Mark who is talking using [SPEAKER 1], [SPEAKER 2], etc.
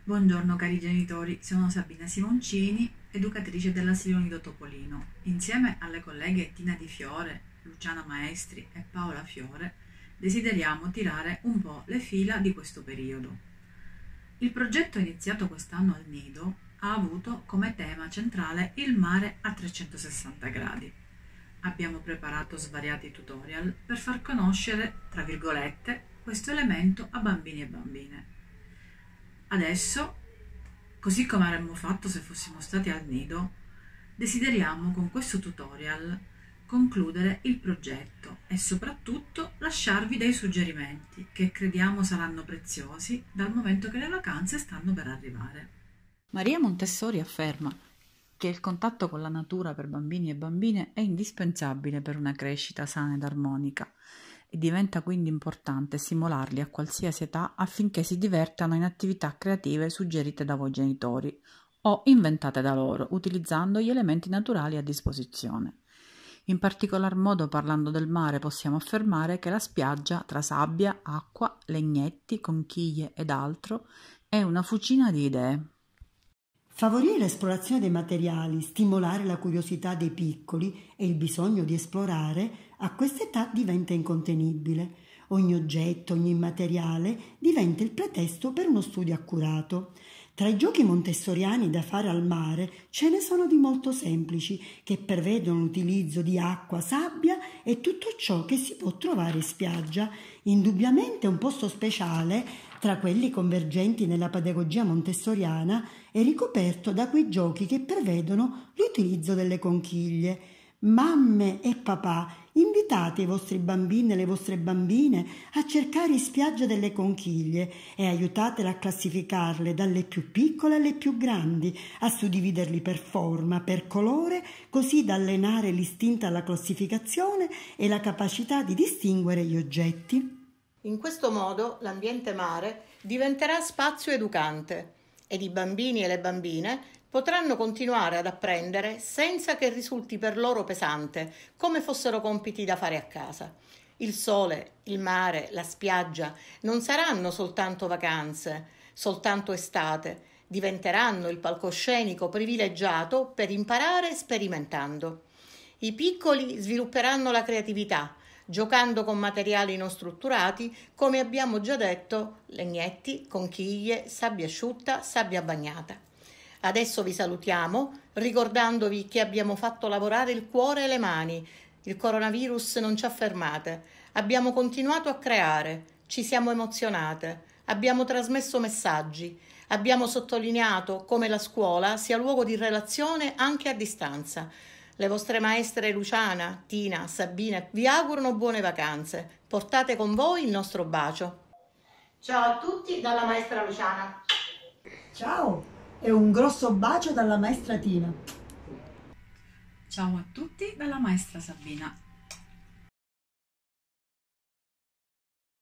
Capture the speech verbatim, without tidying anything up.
[SPEAKER 1] Buongiorno cari genitori, sono Sabina Simoncini, educatrice dell'asilo Nido Topolino. Insieme alle colleghe Tina Di Fiore, Luciana Maestri e Paola Fiore desideriamo tirare un po' le fila di questo periodo. Il progetto iniziato quest'anno al Nido ha avuto come tema centrale il mare a trecentosessanta gradi. Abbiamo preparato svariati tutorial per far conoscere, tra virgolette, questo elemento a bambini e bambine. Adesso, così come avremmo fatto se fossimo stati al nido, desideriamo con questo tutorial concludere il progetto e soprattutto lasciarvi dei suggerimenti che crediamo saranno preziosi dal momento che le vacanze stanno per arrivare. Maria Montessori afferma che il contatto con la natura per bambini e bambine è indispensabile per una crescita sana ed armonica. E diventa quindi importante stimolarli a qualsiasi età affinché si divertano in attività creative suggerite da voi genitori o inventate da loro, utilizzando gli elementi naturali a disposizione. In particolar modo, parlando del mare, possiamo affermare che la spiaggia, tra sabbia, acqua, legnetti, conchiglie ed altro, è una fucina di idee.
[SPEAKER 2] Favorire l'esplorazione dei materiali, stimolare la curiosità dei piccoli e il bisogno di esplorare, a quest'età diventa incontenibile. Ogni oggetto, ogni materiale diventa il pretesto per uno studio accurato. Tra i giochi montessoriani da fare al mare ce ne sono di molto semplici, che prevedono l'utilizzo di acqua, sabbia e tutto ciò che si può trovare in spiaggia. Indubbiamente un posto speciale tra quelli convergenti nella pedagogia montessoriana è ricoperto da quei giochi che prevedono l'utilizzo delle conchiglie. Mamme e papà, invitate i vostri bambini e le vostre bambine a cercare in spiaggia delle conchiglie e aiutatele a classificarle dalle più piccole alle più grandi, a suddividerli per forma, per colore, così da allenare l'istinto alla classificazione e la capacità di distinguere gli oggetti.
[SPEAKER 3] In questo modo l'ambiente mare diventerà spazio educante ed i bambini e le bambine potranno continuare ad apprendere senza che risulti per loro pesante, come fossero compiti da fare a casa. Il sole, il mare, la spiaggia non saranno soltanto vacanze, soltanto estate, diventeranno il palcoscenico privilegiato per imparare sperimentando. I piccoli svilupperanno la creatività, giocando con materiali non strutturati, come abbiamo già detto, legnetti, conchiglie, sabbia asciutta, sabbia bagnata. Adesso vi salutiamo ricordandovi che abbiamo fatto lavorare il cuore e le mani. Il coronavirus non ci ha fermate. Abbiamo continuato a creare, ci siamo emozionate, abbiamo trasmesso messaggi, abbiamo sottolineato come la scuola sia luogo di relazione anche a distanza. Le vostre maestre Luciana, Tina, Sabina vi augurano buone vacanze. Portate con voi il nostro bacio.
[SPEAKER 4] Ciao a tutti dalla maestra Luciana.
[SPEAKER 2] Ciao e un grosso bacio dalla maestra Tina.
[SPEAKER 1] Ciao a tutti dalla maestra Sabina.